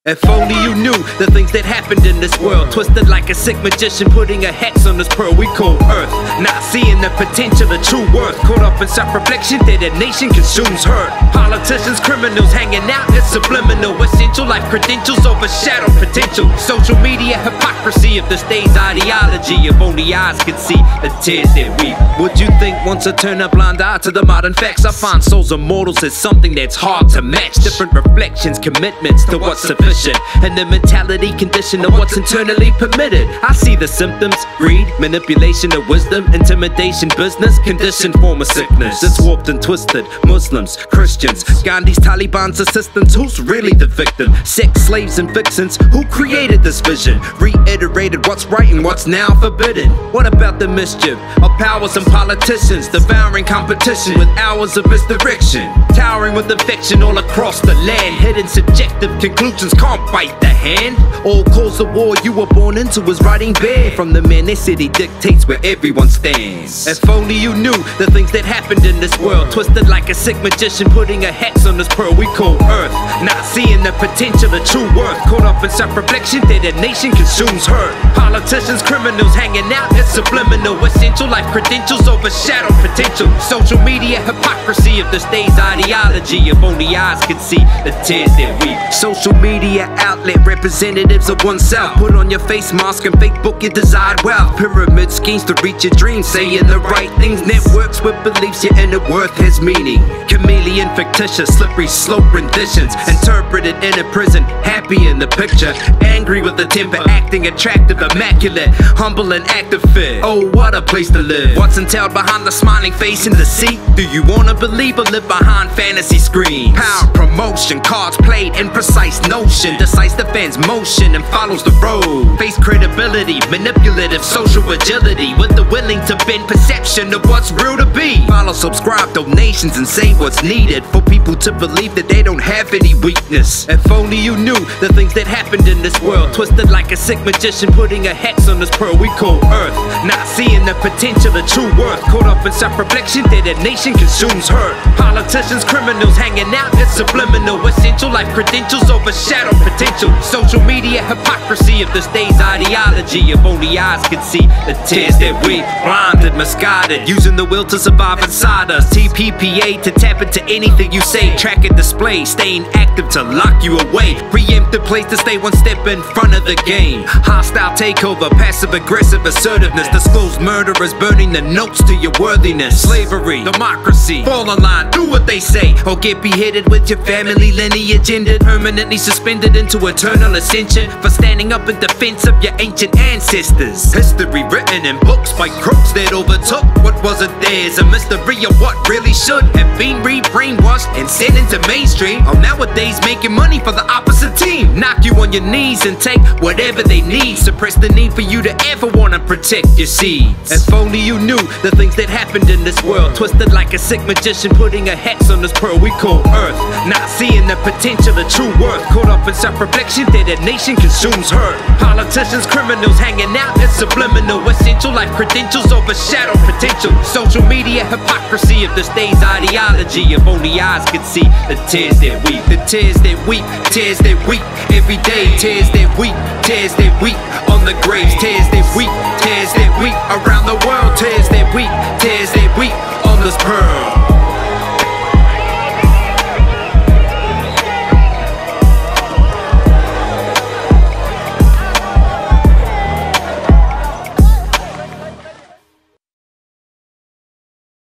If only you knew the things that happened in this world. Twisted like a sick magician, putting a hex on this pearl we call Earth. Not seeing the potential of true worth. Caught up in self-reflection that a nation consumes hurt. Politicians, criminals hanging out, it's subliminal. Essential life credentials overshadow potential. Social media hypocrisy of this day's ideology. If only eyes could see the tears that weep. Would you think once I turn a blind eye to the modern facts, I find souls of mortals as something that's hard to match. Different reflections, commitments to what's sufficient, and the mentality condition of what's internally permitted. I see the symptoms: greed, manipulation of wisdom, intimidation, business, conditioned form of sickness. It's warped and twisted. Muslims, Christians, Gandhi's, Taliban's assistants. Who's really the victim? Sex slaves and vixens. Who created this vision? Reiterated what's right and what's now forbidden. What about the mischief of powers and politicians, devouring competition with hours of misdirection, towering with infection all across the land? Hidden subjective conclusions can't bite the hand. All cause of war you were born into is writing bare from the man they said he dictates where everyone stands. If only you knew the things that happened in this world. Twisted like a sick magician, putting a hex on this pearl we call Earth. Not seeing the potential of true worth. Caught up in self-reflection that a nation consumes hurt. Politicians, criminals hanging out, it's subliminal. Essential life credentials overshadow potential. Social media hypocrisy of this day's ideology. If only eyes could see the tears that weep. Social media outlet representatives of oneself. Put on your face mask and fake book your desired wealth. Pyramid schemes to reach your dreams, saying the right things. Networks with beliefs your inner worth has meaning. Chameleon, fictitious, slippery slope renditions. Interpreted in a prison, happy in the picture, angry with the temper, acting attractive, immaculate, humble and active fit. Oh, what a place to live. What's entailed behind the smiling face in the seat? Do you wanna believe or live behind fantasy screens? Power, promotion, cards played in precise notion, decides the fans' motion and follows the road. Face credibility, manipulative social agility, with the willing to bend perception of what's real to be. Follow, subscribe, donations, and say what's needed for people to believe that they don't have any weakness. If only you knew the things that happened in this world. Twisted like a sick magician, putting a hex on this pearl we call Earth. Not seeing the potential of true worth. Caught up in self-reflection that a nation consumes hurt. Politicians, criminals hanging out, it's subliminal. Essential life credentials overshadow potential. Social media hypocrisy of this day's ideology. If only eyes could see the tears that we blinded, misguided, using the will to survive inside us. TPPA to tap into anything you say. Track and display, staying active to lock you away. Preemptive place to stay one step in front of the game. Hostile takeover, passive aggressive assertiveness. Disclosed murderers burning the notes to your worthiness. Slavery, democracy, fall in line, do what they say, or get beheaded with your family lineage ended. Permanently suspended into eternal ascension for standing up in defense of your ancient ancestors. History written in books by crooks that overtook what wasn't theirs. A mystery of what really should have been brainwashed and sent into mainstream. Or nowadays making money for the opposite team. Knock you on your knees and take whatever they need. Suppress the need for you to ever wanna protect your seeds. If only you knew the things that happened in this world. Twisted like a sick magician, putting a hex on this pearl we call Earth. Not seeing the potential of true worth. Caught up in self-reflection that a nation consumes hurt. Politicians, criminals hanging out, it's subliminal. Essential life credentials overshadow potential. Social media hypocrisy of this day's ideology. If only eyes could see the tears that weep. The tears that weep, tears that weep. Every day, tears that weep, tears that weep. On the graves, tears that weep, tears that weep. Around the world, tears that weep, tears that weep. On this pearl.